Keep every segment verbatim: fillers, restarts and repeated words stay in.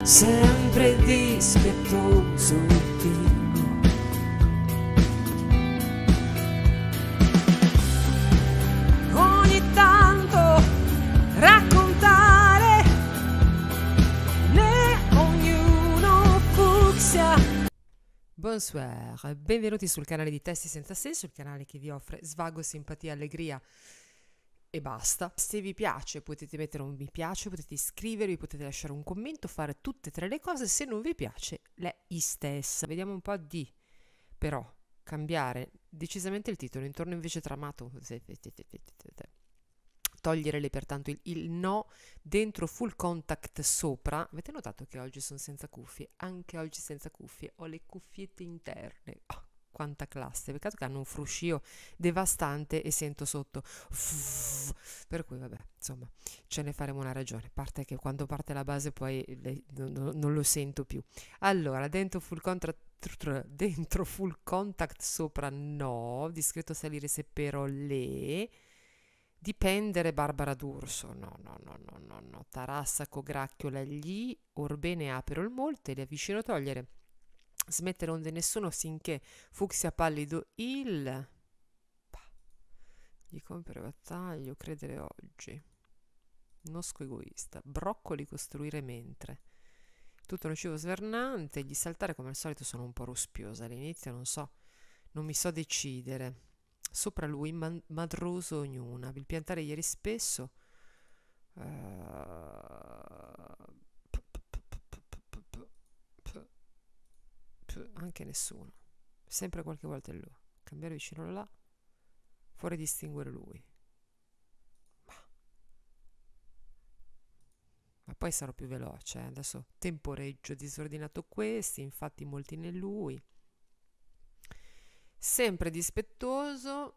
sempre dispettoso Dingo. Ogni tanto raccontare né ognuno fucsia. Bonsoir, benvenuti sul canale di Testi Senza Senso, il canale che vi offre svago, simpatia, allegria e basta. Se vi piace potete mettere un mi piace, potete iscrivervi, potete lasciare un commento, fare tutte e tre le cose. Se non vi piace, le istessa. Vediamo un po' di, però, cambiare decisamente il titolo, intorno invece tramato, togliere le pertanto il, il no, dentro full contact sopra. Avete notato che oggi sono senza cuffie? Anche oggi senza cuffie, ho le cuffiette interne. Oh, quanta classe, peccato che hanno un fruscio devastante e sento sotto, per cui vabbè, insomma, ce ne faremo una ragione, a parte che quando parte la base poi le, non, non lo sento più. Allora, dentro full contact, dentro full contact sopra no, discreto salire se però le, dipendere Barbara D'Urso, no, no, no, no, no, no, tarassaco gracchiola gli, orbene apero il molte, le avvicino togliere, smettere onde nessuno sinché fucsia pallido il gli compere battaglio credere oggi nosco egoista broccoli costruire mentre tutto nocivo svernante gli saltare come al solito. Sono un po' ruspiosa all'inizio, non so, non mi so decidere. Sopra lui man- madroso ognuna, il piantare ieri spesso uh, anche nessuno, sempre qualche volta è lui, cambiare vicino là, fuori distinguere lui, ma, ma poi sarò più veloce, eh? Adesso temporeggio disordinato questi, infatti molti nel lui, sempre dispettoso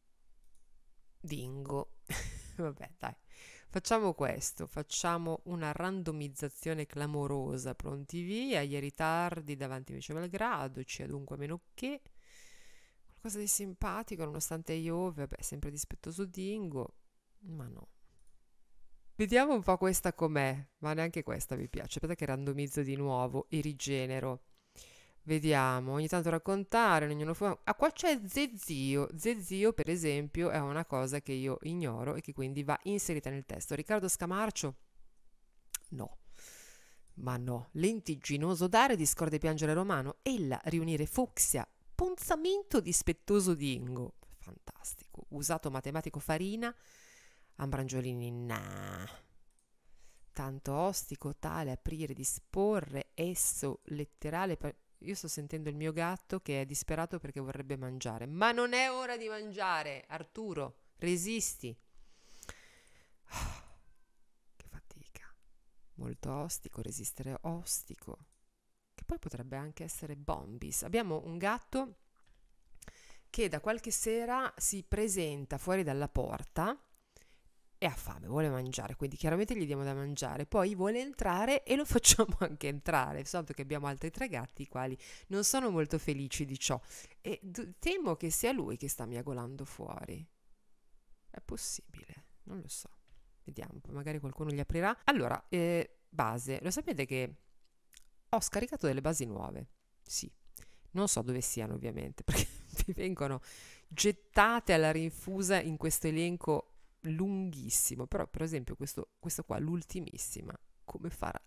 Dingo. Vabbè, dai, facciamo questo, facciamo una randomizzazione clamorosa, pronti via, ieri tardi davanti invece malgrado, ci è dunque meno che, qualcosa di simpatico nonostante io, vabbè, sempre dispettoso Dingo, ma no. Vediamo un po' questa com'è, ma neanche questa mi piace, aspetta che randomizzo di nuovo e rigenero. Vediamo, ogni tanto raccontare, ognuno fu... Ah, qua c'è Zezio. Zezio, per esempio, è una cosa che io ignoro e che quindi va inserita nel testo. Riccardo Scamarcio? No. Ma no. Lentigginoso dare, discorde piangere romano. Ella riunire fucsia. Punzamento dispettoso Dingo. Fantastico. Usato matematico farina. Ambrangiolini, nah. Tanto ostico, tale, aprire, disporre, esso, letterale... Per... Io sto sentendo il mio gatto che è disperato perché vorrebbe mangiare. Ma non è ora di mangiare, Arturo, resisti. Oh, che fatica. Molto ostico, resistere ostico. Che poi potrebbe anche essere bombis. Abbiamo un gatto che da qualche sera si presenta fuori dalla porta e ha fame, vuole mangiare, quindi chiaramente gli diamo da mangiare, poi vuole entrare e lo facciamo anche entrare, soltanto che abbiamo altri tre gatti i quali non sono molto felici di ciò e d- temo che sia lui che sta miagolando fuori. È possibile, non lo so, vediamo, poi magari qualcuno gli aprirà. Allora, eh, base, lo sapete che ho scaricato delle basi nuove? Sì, non so dove siano ovviamente, perché mi vengono gettate alla rinfusa in questo elenco lunghissimo, però per esempio questo, questo qua, l'ultimissima, come farà?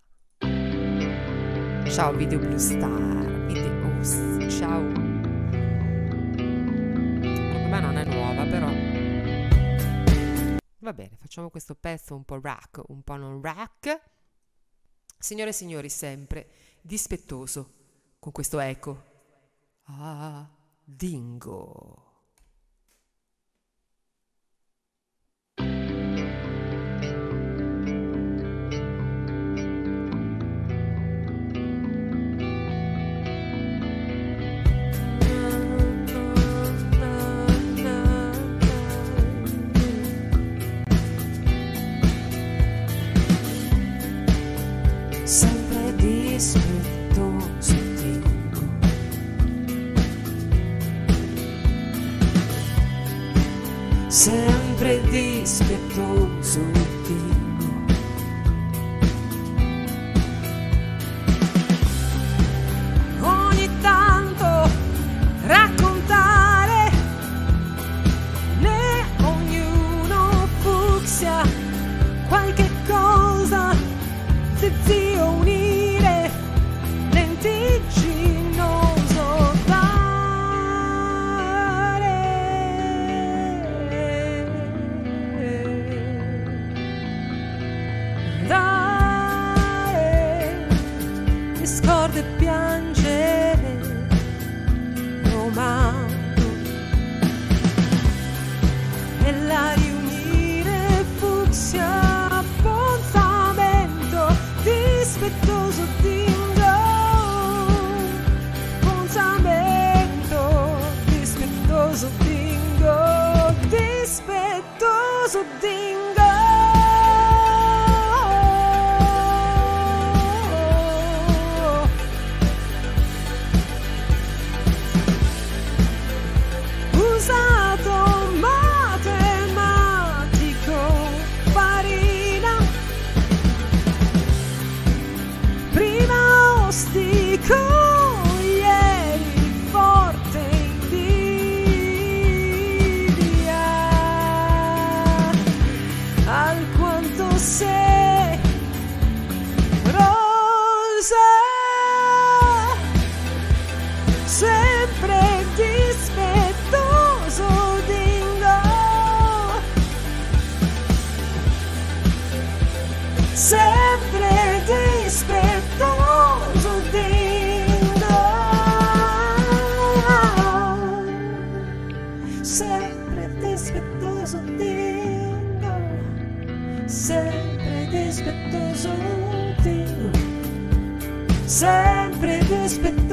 Ciao Video Blue Star, Video, oh, ciao. Per me non è nuova, però va bene, facciamo questo pezzo un po' rock, un po' non rock. Signore e signori, sempre dispettoso con questo eco. Ah, Dingo. Sempre dispettoso Dingo. Sempre dispettoso Dingo. unire, lentigginoso dare, dare, discordia e piangere, romano, e la riunire, fucsia, appuntamento, dispettoso dingo, appuntamento, dispettoso dingo, dispettoso dingo. Usato matematico, farina, prima ostico, ieri forte invidia, alquanto sei rosa, sempre dispettoso dingo, sempre dispettoso dingo, sempre dispettoso dingo, sempre dispettoso dingo, sempre dispettoso.